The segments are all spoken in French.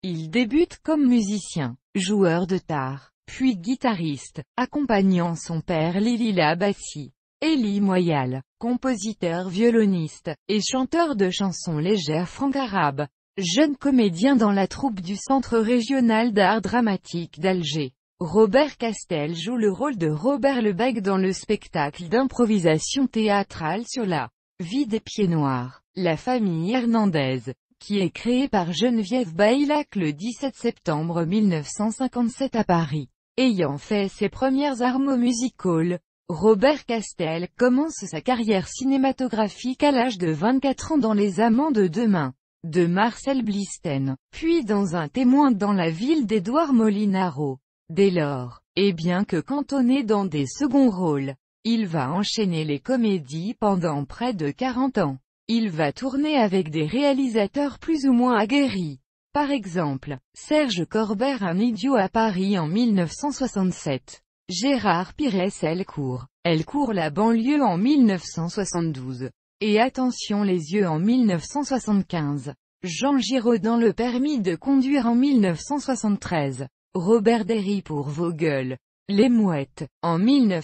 Il débute comme musicien, joueur de tar, puis guitariste, accompagnant son père Lili Labassi. Elie Moyal, compositeur violoniste, et chanteur de chansons légères franc-arabe, jeune comédien dans la troupe du Centre régional d'art dramatique d'Alger. Robert Castel joue le rôle de Robert Lebec dans le spectacle d'improvisation théâtrale sur la vie des Pieds-Noirs, la famille Hernandez, qui est créé par Geneviève Baillac le 17 septembre 1957 à Paris. Ayant fait ses premières armes au music-hall, Robert Castel commence sa carrière cinématographique à l'âge de 24 ans dans Les Amants de demain, de Marcel Blisten, puis dans Un témoin dans la ville d'Édouard Molinaro. Dès lors, et bien que cantonné dans des seconds rôles, il va enchaîner les comédies pendant près de 40 ans. Il va tourner avec des réalisateurs plus ou moins aguerris. Par exemple, Serge Corbert Un idiot à Paris en 1967. Gérard Pires Elle court la banlieue en 1972. Et Attention les yeux en 1975. Jean Giraudin Le permis de conduire en 1973. Robert Derry pour Vos gueules, Les Mouettes, en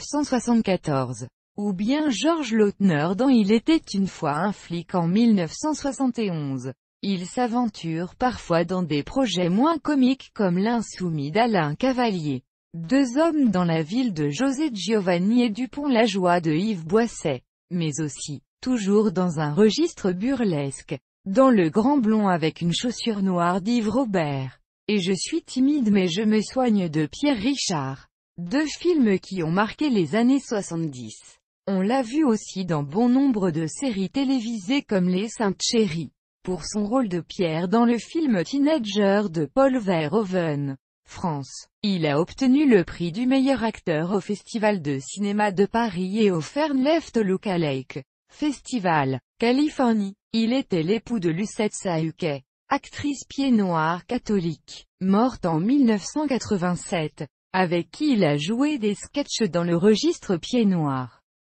1974. Ou bien Georges Lautner dans Il était une fois un flic en 1971. Il s'aventure parfois dans des projets moins comiques comme L'Insoumis d'Alain Cavalier. Deux hommes dans la ville de José Giovanni et Dupont-la-Joie de Yves Boisset. Mais aussi, toujours dans un registre burlesque, dans Le Grand Blond avec une chaussure noire d'Yves Robert. Et Je suis timide mais je me soigne de Pierre Richard. Deux films qui ont marqué les années 70. On l'a vu aussi dans bon nombre de séries télévisées comme Les Saintes Chéries, pour son rôle de Pierre dans le film Teenager de Paul Verhoeven, France. Il a obtenu le prix du meilleur acteur au Festival de cinéma de Paris et au Fernleft Lookalike Festival, Californie. Il était l'époux de Lucette Sahuquet, actrice pied-noire catholique, morte en 1987, avec qui il a joué des sketchs dans le registre pied-noir.